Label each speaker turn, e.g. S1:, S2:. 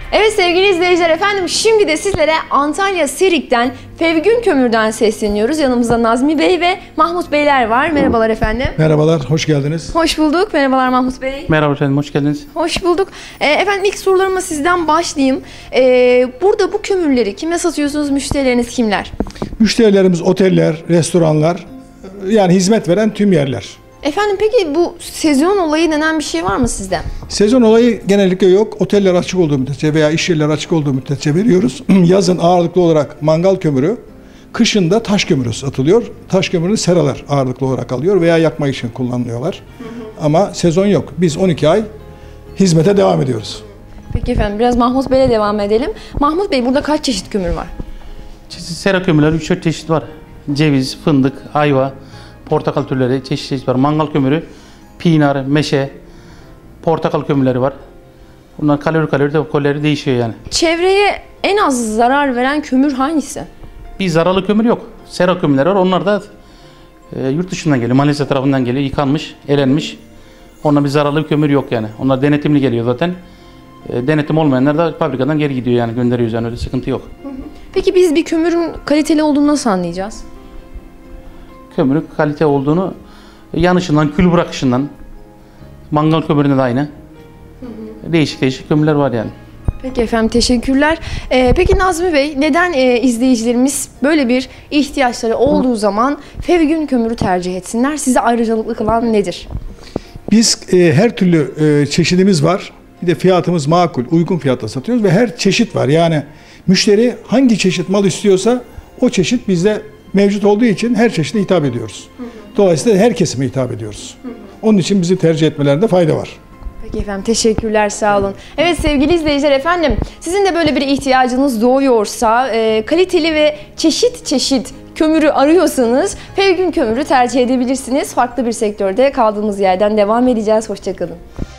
S1: Evet sevgili izleyiciler, efendim şimdi de sizlere Antalya Serik'ten, Fevgün Kömür'den sesleniyoruz. Yanımızda Nazmi Bey ve Mahmut Beyler var. Merhabalar efendim.
S2: Merhabalar, hoş geldiniz.
S1: Hoş bulduk. Merhabalar Mahmut Bey.
S3: Merhaba efendim, hoş geldiniz.
S1: Hoş bulduk. Efendim ilk sorularıma sizden başlayayım. Burada bu kömürleri kime satıyorsunuz? Müşterileriniz kimler?
S2: Müşterilerimiz oteller, restoranlar, yani hizmet veren tüm yerler.
S1: Efendim peki bu sezon olayı denen bir şey var mı sizde?
S2: Sezon olayı genellikle yok. Oteller açık olduğu müddetçe veya iş yerleri açık olduğu müddetçe veriyoruz. Yazın ağırlıklı olarak mangal kömürü, kışın da taş kömürü satılıyor. Taş kömürünü seralar ağırlıklı olarak alıyor veya yakma için kullanılıyorlar. Ama sezon yok. Biz 12 ay hizmete devam ediyoruz.
S1: Peki efendim biraz Mahmut Bey'le devam edelim. Mahmut Bey, burada kaç çeşit kömür var?
S3: Sera kömürleri 3-4 çeşit var. Ceviz, fındık, ayva, portakal türleri çeşit var. Mangal kömürü, pinar, meşe, portakal kömürleri var. Bunlar kalori değişiyor yani.
S1: Çevreye en az zarar veren kömür hangisi?
S3: Bir zararlı kömür yok. Sera kömürleri var. Onlar da yurt dışından geliyor. Malezya tarafından geliyor. Yıkanmış, elenmiş. Onlar bir zararlı bir kömür yok yani. Onlar denetimli geliyor zaten. Denetim olmayanlar da fabrikadan geri gidiyor yani, gönderiyoruz yani, öyle sıkıntı yok.
S1: Peki biz bir kömürün kaliteli olduğunu nasıl anlayacağız?
S3: Kömürün kalite olduğunu yanışından, kül bırakışından, mangal kömüründe de aynı. Değişik kömürler var yani.
S1: Peki efendim, teşekkürler. Peki Nazmi Bey, neden izleyicilerimiz böyle bir ihtiyaçları olduğu zaman Fevgün Kömür'ü tercih etsinler? Size ayrıcalıklı kılan nedir?
S2: Biz her türlü çeşidimiz var. Bir de fiyatımız makul, uygun fiyatla satıyoruz ve her çeşit var. Yani müşteri hangi çeşit mal istiyorsa o çeşit bizde mevcut olduğu için her çeşide hitap ediyoruz. Dolayısıyla her kesime hitap ediyoruz. Onun için bizi tercih etmelerinde fayda var.
S1: Peki efendim, teşekkürler, sağ olun. Evet sevgili izleyiciler, efendim sizin de böyle bir ihtiyacınız doğuyorsa, kaliteli ve çeşit kömürü arıyorsanız Fevgün Kömür'ü tercih edebilirsiniz. Farklı bir sektörde kaldığımız yerden devam edeceğiz. Hoşça kalın.